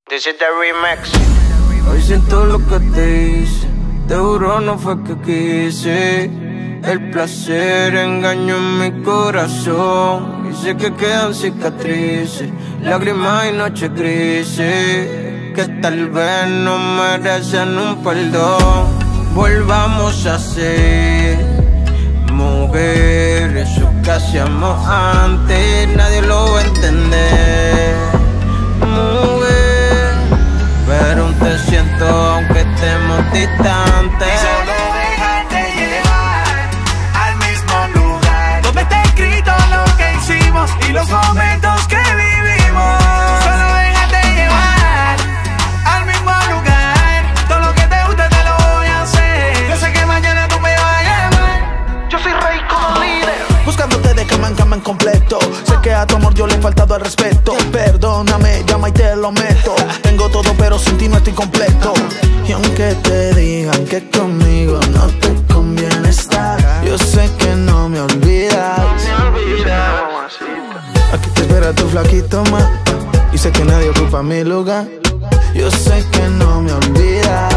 This is the remix. Hoy siento lo que te hice, te juro no fue que quise. El placer engañó en mi corazón y sé que quedan cicatrices, lágrimas y noches grises que tal vez no merecen un perdón. Volvamos a ser mujer, eso que hacíamos antes nadie lo va a entender. Mujer, pero aún te siento aunque estemos distantes. Y los momentos que vivimos, solo déjate llevar al mismo lugar. Todo lo que te guste te lo voy a hacer. Yo sé que mañana tú me vas a llamar. Yo soy rey como líder, buscándote de cama en completo. Sé que a tu amor yo le he faltado al respeto. Perdóname, llama y te lo meto. Tengo todo pero sin ti no estoy completo. Y aunque te digan que conmigo no te conviene estar, yo sé que no me olvidas. Aquí te espera tu flaquito más y sé que nadie ocupa mi lugar. Yo sé que no me olvidas.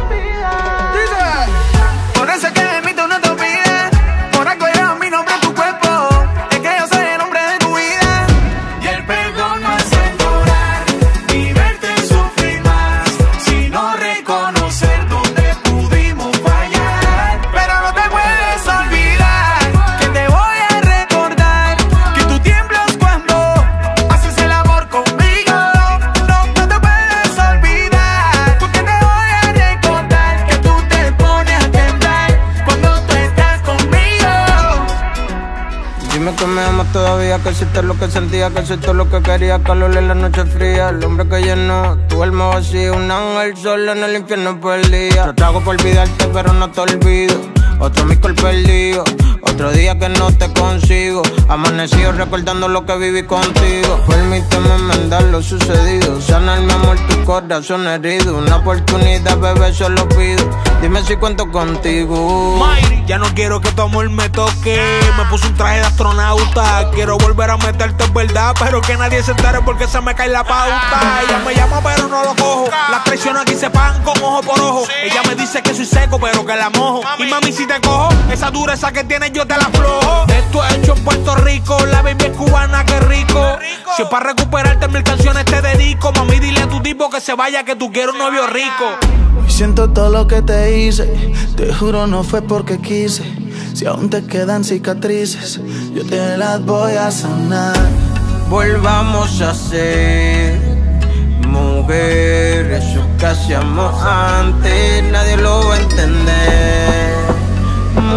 Por eso es que de mí tú no te olvides. Por algo llevas mi nombre en tu cuerpo. Es que yo soy el hombre de tu vida. Y el perdón no es llorar ni verte sufrir más, sino reconocer donde pudimos fallar. Pero no te puedes olvidar que te voy a recordar que tú tiemblas cuando haces el amor conmigo. No te puedes olvidar, porque te voy a recordar que tú te pones a temblar cuando tú estás conmigo. Dime que me amas todavía, que hiciste lo que sentía, que hiciste lo que quería, calor en la noche fría, el hombre que llenó tu alma vacía, un ángel solo en el infierno perdía. Yo trago por olvidarte pero no te olvido, otro mico perdido, otro día que no te consigo, amanecido recordando lo que viví contigo. Permíteme enmendar lo sucedido, sanar mi amor, tu corazón herido. Una oportunidad, bebé, solo pido, dime si cuento contigo. Mayri, ya no quiero que tu amor me toque. Me puse un traje de astronauta. Quiero volver a meterte en verdad, pero que nadie se entere porque se me cae la pauta. Ella me llama pero no lo cojo. Las traiciones aquí se pagan con ojo por ojo. Ella me dice que soy seco pero que la mojo. Y mami, si te cojo, esa dureza que tienes yo te la aflojo. Esto es hecho en Puerto Rico, la baby es cubana, qué rico. Si es para recuperarte 1000 canciones te dedico. Mami, dile a tu tipo que se vaya, que tú quieres un novio rico. Hoy siento todo lo que te hice, te juro no fue porque quise. Si aún te quedan cicatrices, yo te las voy a sanar. Volvamos a ser mujer, eso que hacíamos antes nadie lo va a entender.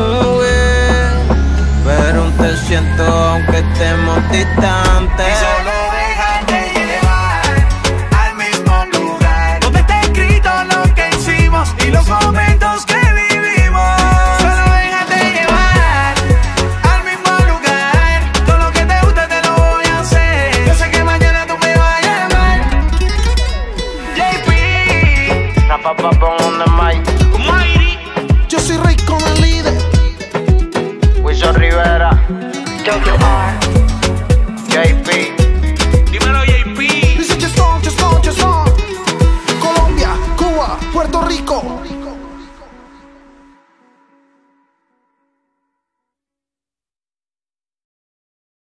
Mujer, pero aún te siento aunque estemos distantes.